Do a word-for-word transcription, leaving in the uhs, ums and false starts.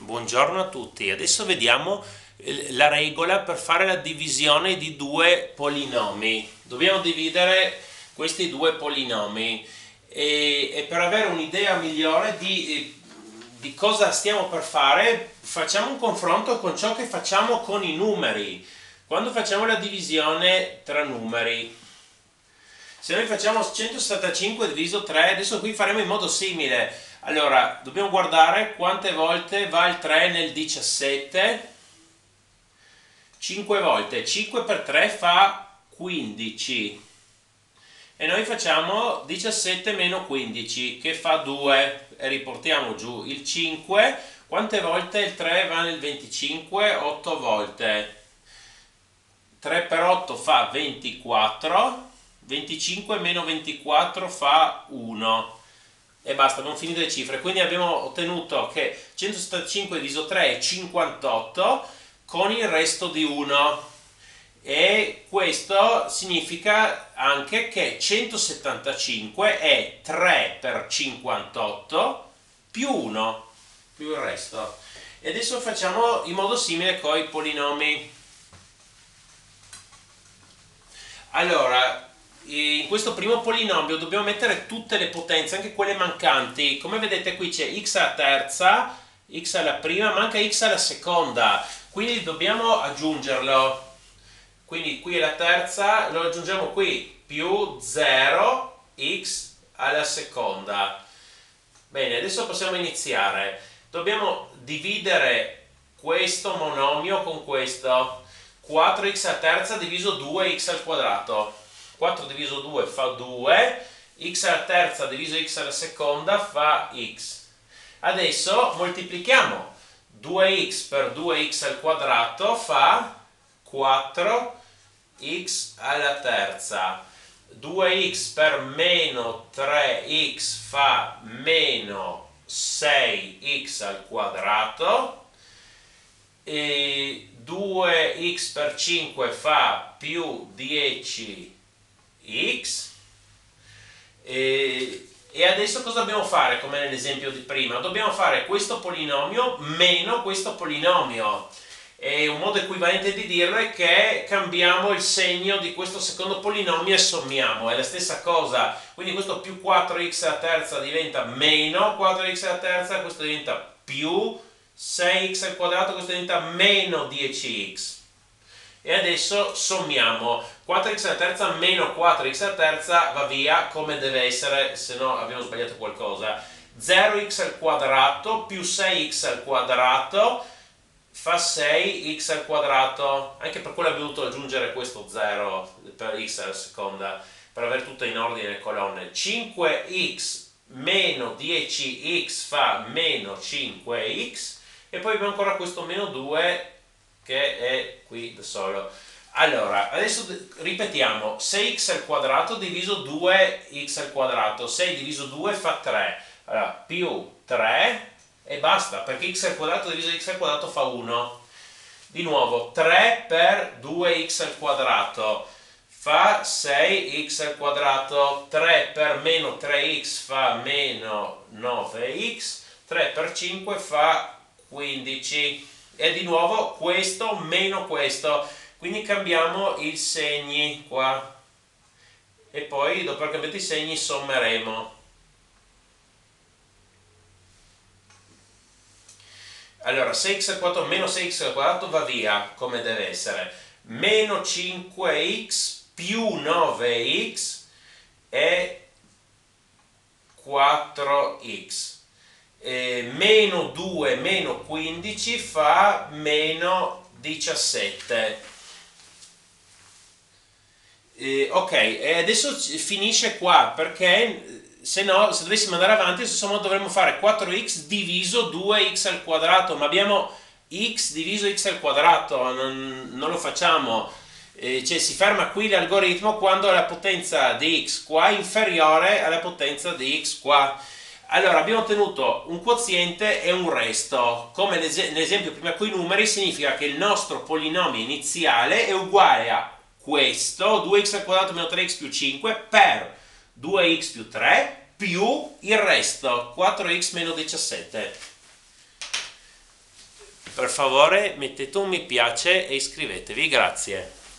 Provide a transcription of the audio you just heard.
Buongiorno a tutti. Adesso vediamo eh, la regola per fare la divisione di due polinomi. Dobbiamo dividere questi due polinomi e, e per avere un'idea migliore di, eh, di cosa stiamo per fare, facciamo un confronto con ciò che facciamo con i numeri. Quando facciamo la divisione tra numeri, se noi facciamo centosessantacinque diviso tre, adesso qui faremo in modo simile. Allora, dobbiamo guardare quante volte va il tre nel diciassette. cinque volte. cinque per tre fa quindici. E noi facciamo diciassette meno quindici, che fa due. E riportiamo giù il cinque. Quante volte il tre va nel venticinque? otto volte. tre per otto fa ventiquattro. venticinque meno ventiquattro fa uno. E basta, abbiamo finito le cifre. Quindi abbiamo ottenuto che centosettantacinque diviso tre è cinquantotto con il resto di uno. E questo significa anche che centosettantacinque è tre per cinquantotto più uno, più il resto. E adesso facciamo in modo simile con i polinomi. Allora, in questo primo polinomio dobbiamo mettere tutte le potenze, anche quelle mancanti. Come vedete qui c'è x alla terza, x alla prima, manca x alla seconda, quindi dobbiamo aggiungerlo. Quindi qui è la terza, lo aggiungiamo qui, più zero x alla seconda. Bene, adesso possiamo iniziare. Dobbiamo dividere questo monomio con questo. quattro x alla terza diviso due x al quadrato. quattro diviso due fa due, x alla terza diviso x alla seconda fa x. Adesso moltiplichiamo. due x per due x al quadrato fa quattro x alla terza. due x per meno tre x fa meno sei x al quadrato. E due x per cinque fa più dieci x. E, e adesso cosa dobbiamo fare come nell'esempio di prima? Dobbiamo fare questo polinomio meno questo polinomio, e un modo equivalente di dirlo è che cambiamo il segno di questo secondo polinomio e sommiamo, è la stessa cosa. Quindi questo più quattro x alla terza diventa meno quattro x alla terza, questo diventa più sei x al quadrato, questo diventa meno dieci x. E adesso sommiamo. quattro x alla terza meno quattro x alla terza va via come deve essere, se no abbiamo sbagliato qualcosa. zero x al quadrato più sei x al quadrato fa sei x al quadrato. Anche per quello abbiamo dovuto aggiungere questo zero per x alla seconda, per avere tutto in ordine le colonne. cinque x meno dieci x fa meno cinque x. E poi abbiamo ancora questo meno due che è qui da solo. Allora, adesso ripetiamo. sei x al quadrato diviso due x al quadrato. sei diviso due fa tre. Allora, più tre e basta, perché x al quadrato diviso x al quadrato fa uno. Di nuovo, tre per due x al quadrato fa sei x al quadrato. tre per meno tre x fa meno nove x. tre per cinque fa quindici. E di nuovo questo meno questo, quindi cambiamo i segni qua e poi dopo aver cambiato i segni sommeremo. Allora, sei x al quadrato meno sei x al quadrato va via come deve essere, meno cinque x più nove x è quattro x. Eh, meno due meno quindici fa meno diciassette. Eh, ok, e adesso finisce qua, perché se no, se dovessimo andare avanti, insomma, dovremmo fare quattro x diviso due x al quadrato, ma abbiamo x diviso x al quadrato, non, non lo facciamo. Eh, cioè si ferma qui l'algoritmo quando la potenza di x qua è inferiore alla potenza di x qua. Allora, abbiamo ottenuto un quoziente e un resto. Come nell'esempio prima con i numeri, significa che il nostro polinomio iniziale è uguale a questo, due x al quadrato meno tre x più cinque, per due x più tre, più il resto, quattro x meno diciassette. Per favore mettete un mi piace e iscrivetevi, grazie.